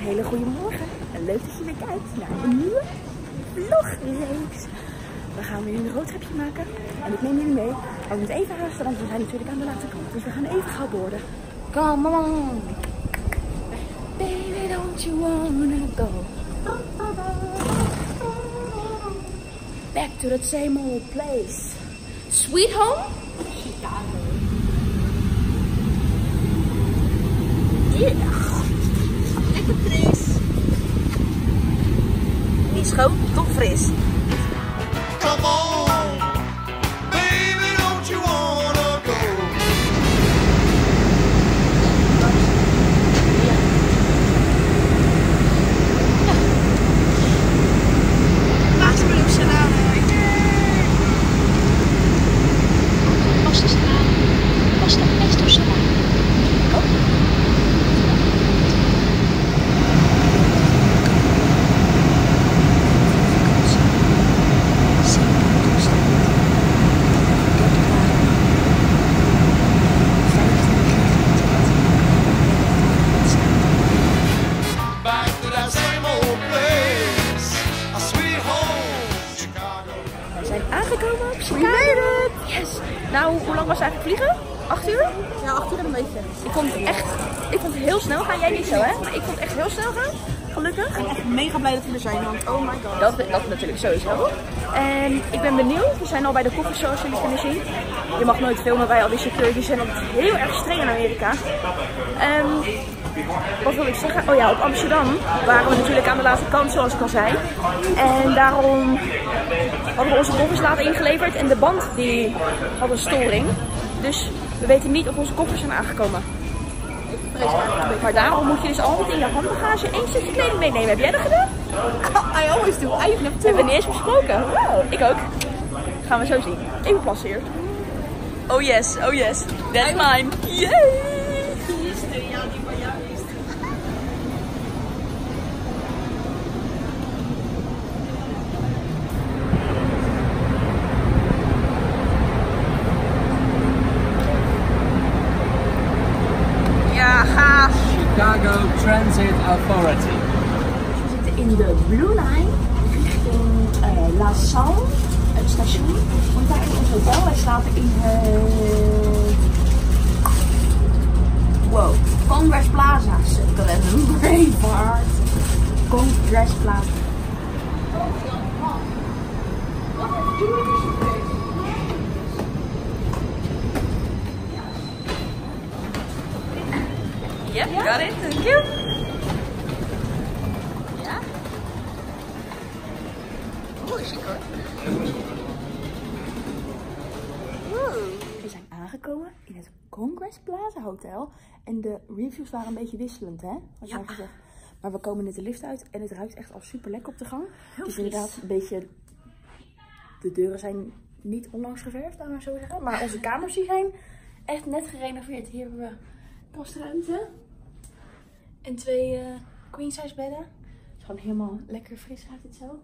hele goede morgen en leuk dat je weer kijkt naar een nieuwe vlogreeks. We gaan weer een roadtripje maken en ik neem jullie mee. Maar we moeten even haasten, want we zijn natuurlijk aan de late kant. Dus we gaan even gauw boorden. Come on! Baby, don't you wanna go? Back to that same old place. Sweet home? Chicago. Yeah. Lekker fris. Niet schoon, toch fris. Come on, baby, don't you wanna go? Laatste bedoel salade. Pasta salade. Pasta pesto salade. Aangekomen op Chicago. Yes! Nou, hoe lang was het eigenlijk vliegen? 8 uur? Ja, 8 uur en een beetje. Ik vond het heel snel gaan. Jij niet zo, hè? Maar ik vond het echt heel snel gaan. Gelukkig. Ik ben echt mega blij dat we er zijn, want oh my god. Dat natuurlijk sowieso. En ik ben benieuwd. We zijn al bij de koffers zoals jullie kunnen zien. Je mag nooit filmen bij al die security. Zijn altijd heel erg streng in Amerika. Wat wil ik zeggen? Oh ja, op Amsterdam waren we natuurlijk aan de late kant zoals ik al zei. En daarom hadden we onze koffers later ingeleverd en de band die had een storing. Dus we weten niet of onze koffers zijn aangekomen. Maar daarom moet je dus altijd in je handbagage 1 stukje kleding meenemen. Heb jij dat gedaan? I always do. I even Hebben we niet eens besproken. Wow, ik ook. Gaan we zo zien. Even plassen hier. Oh yes, that's mine. Yay! Chicago Transit Authority. We zitten in de Blue Line richting La Salle, het station. Want daar is ons hotel. Wij slapen in Congress Plaza. Braveheart. Congress Plaza. Yep, got it. Thank you. Ja. Oeh, chic hoor. We zijn aangekomen in het Congress Plaza Hotel. En de reviews waren een beetje wisselend, hè? Wat jij gezegd. Maar we komen net de lift uit en het ruikt echt al super lekker op de gang. Het is inderdaad een beetje... De deuren zijn niet onlangs geverfd, laten we zo zeggen. Maar onze kamers die zijn echt net gerenoveerd. Hier hebben we kastruimte. En 2 queen size bedden. Het is gewoon helemaal lekker fris uit het zo.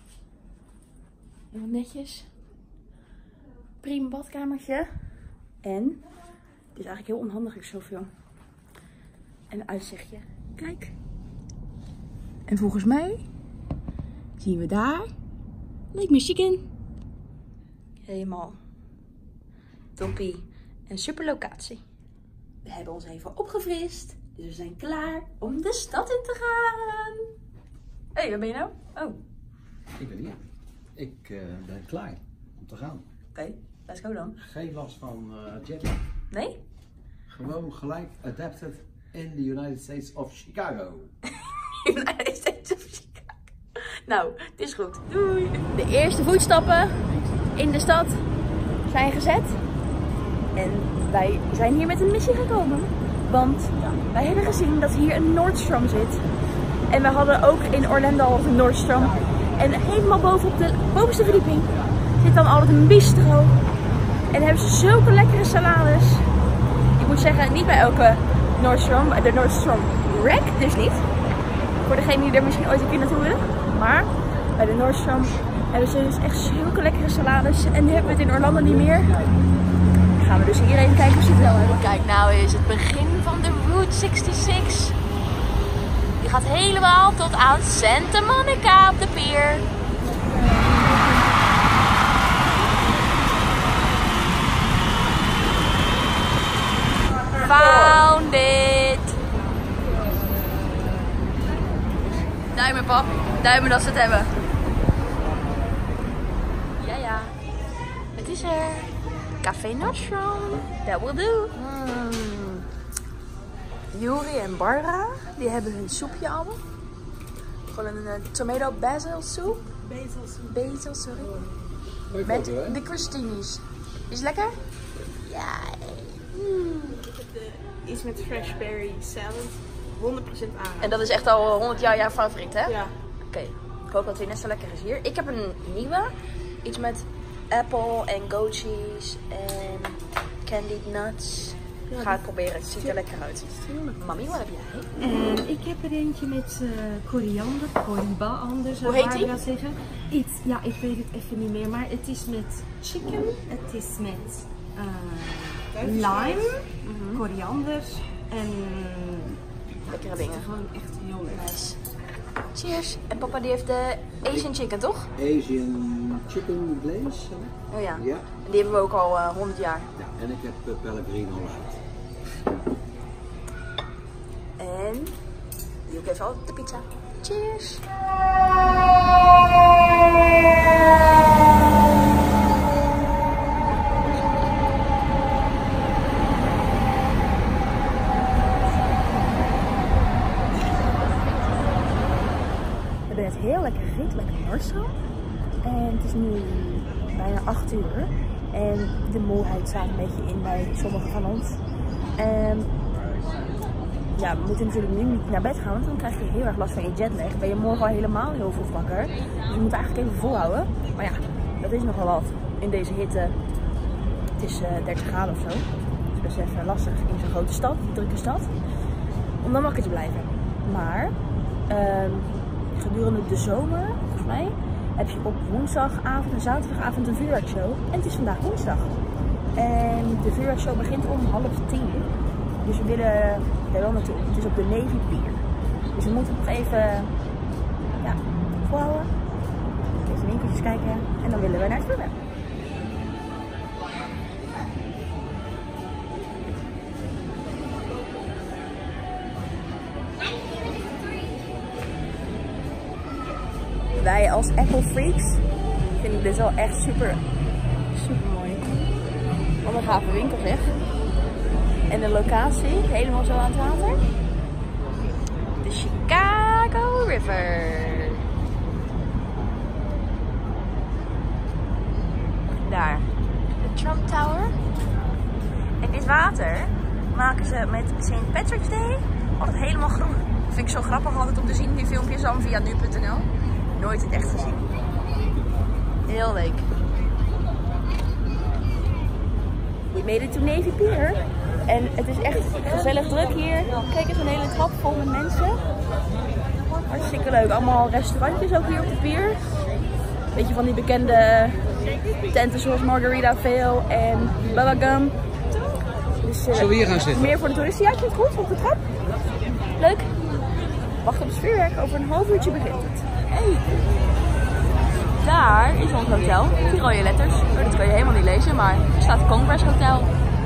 Heel netjes. Prima badkamertje. En het is eigenlijk heel onhandig ik zoveel. En een uitzichtje. Kijk. En volgens mij zien we daar Lake Michigan. Helemaal toppie. En super locatie. We hebben ons even opgefrist. Dus we zijn klaar om de stad in te gaan. Hé, waar ben je nou? Oh. Ik ben hier. Ik ben klaar om te gaan. Oké, let's go dan. Geen last van jetlag. Nee? Gewoon gelijk adapted in the United States of Chicago. United States of Chicago. Nou, het is goed. Doei. De eerste voetstappen in de stad zijn gezet. En wij zijn hier met een missie gekomen. Want wij hebben gezien dat hier een Nordstrom zit. En we hadden ook in Orlando al een Nordstrom. En helemaal boven op de bovenste verdieping zit dan altijd een bistro. En hebben ze zulke lekkere salades. Ik moet zeggen, niet bij elke Nordstrom. De Nordstrom Rack dus niet. Voor degene die er misschien ooit een keer naartoe willen. Maar bij de Nordstrom hebben ze dus echt zulke lekkere salades. En nu hebben we het in Orlando niet meer. Dan gaan we dus hier even kijken of ze het wel hebben. Kijk, nou is het begin van de Route 66. Die gaat helemaal tot aan Santa Monica op de pier. Found it! Duimen, pap. Duimen dat ze het hebben. Ja. Het is er. Café Nostrum. That will do. Juri en Barbara, die hebben hun soepje al. Gewoon een tomato basil soep. Basil, sorry. Met de crostinis. Is het lekker? Ja. Iets met fresh berry salad. 100% aan. En dat is echt al 100 jaar jouw favoriet, hè? Ja. Oké. Ik hoop dat het weer net zo lekker is hier. Ik heb een nieuwe. Iets met apple en goat cheese en candied nuts. Ja, ga het proberen. Het ziet er lekker uit. Mami, wat heb jij? Ik heb er eentje met koriander, koriba anders. Hoe heet die? Zeggen. Ja, ik weet het even niet meer, maar het is met chicken, het is met lime, koriander en lekkere dingen. Gewoon echt heel lekker. Nice. Cheers. En papa die heeft de Asian chicken, toch? Asian chicken glaze. Oh ja. Ja. En die hebben we ook al 100 jaar. Ja, en ik heb Pellegrino light. En die ook even de pizza. Cheers. We hebben net heel lekker gegeten, lekker Warschau. En het is nu bijna 8 uur. En de moeheid staat een beetje in bij sommigen van ons. En ja, we moeten natuurlijk nu niet naar bed gaan, want dan krijg je heel erg last van je jetlag. Ben je morgen al helemaal heel vroeg wakker. Dus je moet eigenlijk even volhouden. Maar ja, dat is nogal wat in deze hitte. Het is 30 graden of zo. Het is best even lastig in zo'n grote stad, drukke stad, om dan wakker te blijven. Maar gedurende de zomer, volgens mij, heb je op woensdagavond en zaterdagavond een vuurwerkshow. En het is vandaag woensdag. En de vuurwerkshow begint om 9:30. Dus we willen daar wel naartoe. Het is op de Navy Pier. Dus we moeten nog even volhouden. Even winkeltjes kijken. En dan willen we naar het vuurwerk. Wij als Apple freaks vinden dit wel echt super mooi. Wat een gave winkel zeg. En de locatie, helemaal zo aan het water. De Chicago River. Daar, de Trump Tower. En dit water maken ze met St. Patrick's Day altijd helemaal groen. Dat vind ik zo grappig altijd om te zien, die filmpjes dan via nu.nl. Nooit het echt gezien. Heel leuk. We made it to Navy Pier. En het is echt gezellig druk hier. Kijk eens, een hele trap vol met mensen. Hartstikke leuk. Allemaal restaurantjes ook hier op de pier. Beetje van die bekende tenten zoals Margaritaville en Bubba Gum. Dus, zullen we hier gaan zitten? Meer voor de toeristen. Ja, ik vind het goed op de trap. Leuk. Wacht op het vuurwerk. Over een half uurtje begint het. Hey. Daar is ons hotel. Die rode letters. Oh, dat kan je helemaal niet lezen, maar er staat Congress Hotel.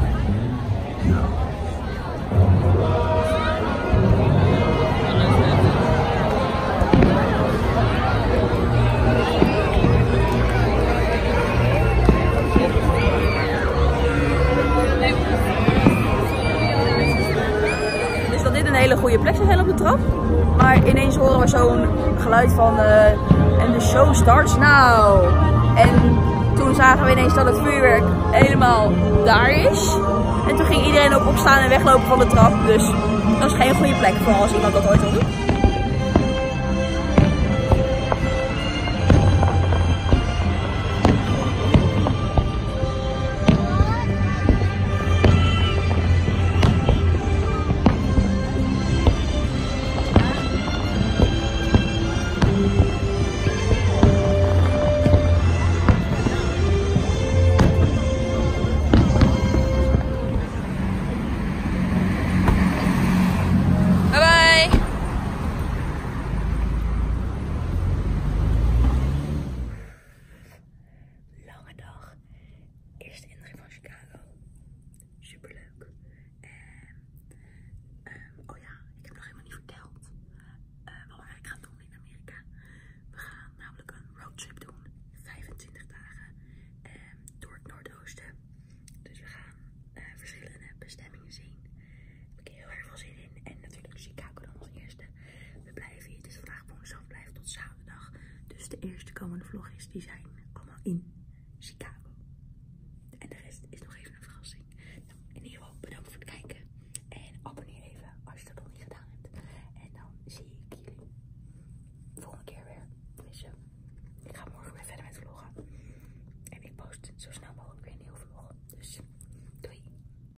Dus dat dit een hele goede plek zou zijn op de trap. Maar ineens horen we zo'n geluid van en de show starts now. En toen zagen we ineens dat het vuurwerk helemaal daar is. En toen ging iedereen ook opstaan en weglopen van de trap. Dus dat is geen goede plek voor als iemand dat ooit wil doen. die zijn.